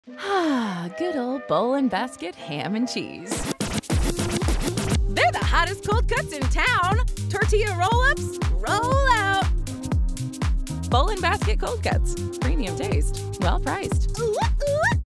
Ah, good old bowl and basket ham and cheese. They're the hottest cold cuts in town. Tortilla roll-ups, roll out. Bowl and basket cold cuts. Premium taste, well priced.